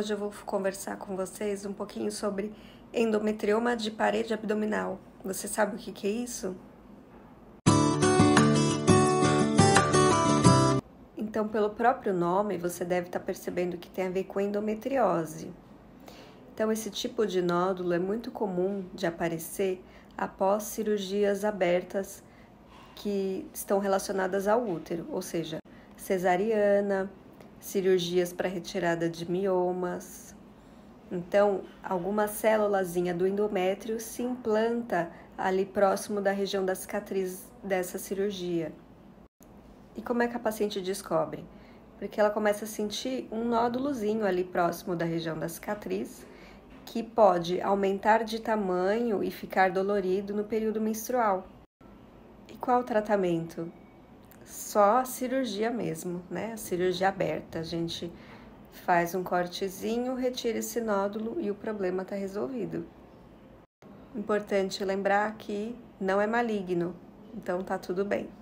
Hoje eu vou conversar com vocês um pouquinho sobre endometrioma de parede abdominal. Você sabe o que é isso? Então, pelo próprio nome, você deve estar percebendo que tem a ver com endometriose. Então, esse tipo de nódulo é muito comum de aparecer após cirurgias abertas que estão relacionadas ao útero, ou seja, cesariana, cirurgias para retirada de miomas. Então, alguma célulazinha do endométrio se implanta ali próximo da região da cicatriz dessa cirurgia. E como é que a paciente descobre? Porque ela começa a sentir um nódulozinho ali próximo da região da cicatriz, que pode aumentar de tamanho e ficar dolorido no período menstrual. E qual o tratamento? Só a cirurgia mesmo, né? A cirurgia aberta. A gente faz um cortezinho, retira esse nódulo e o problema está resolvido. Importante lembrar que não é maligno, então tá tudo bem.